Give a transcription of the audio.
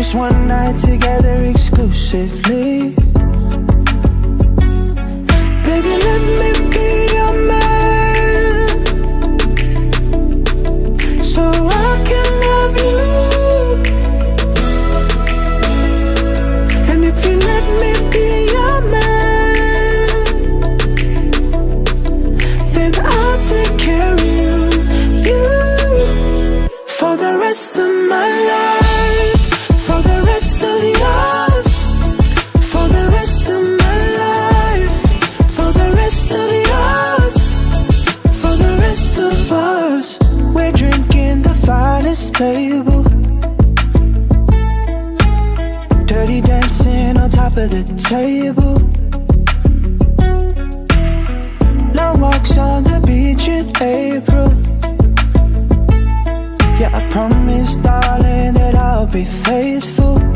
Just one night together exclusively. Baby, let me be your man, so I can love you. And if you let me be your man, then I'll take care of you for the rest of my life, for the rest of yours, for the rest of my life, for the rest of yours, for the rest of us. We're drinking the finest label, dirty dancing on top of the table. Long walks on the beach in April. Yeah, I promise, darling, that I'll be faithful.